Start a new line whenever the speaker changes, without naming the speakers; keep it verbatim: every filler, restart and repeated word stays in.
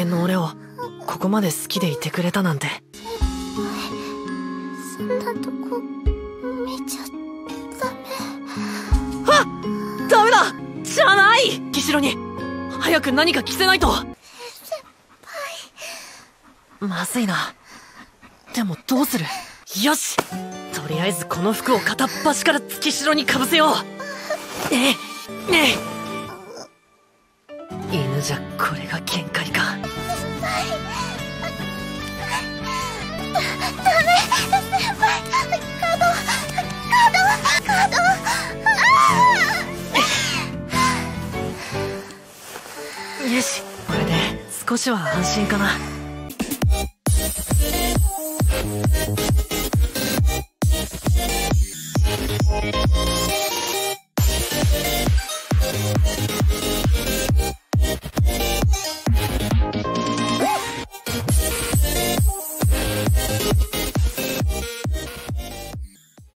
間の俺をここまで好きでいてくれたなんて。
そんなとこ見ちゃダメ。
あっ、ダメだじゃない。キシロに早く何か着せないと。先輩、まずいな。でもどうする。よし、とりあえずこの服を片っ端から月城にかぶせよう。ねえねえ、犬じゃこれが限界か。先輩、
ダメ。先輩、カードカードカード、
よし、これで少しは安心かな。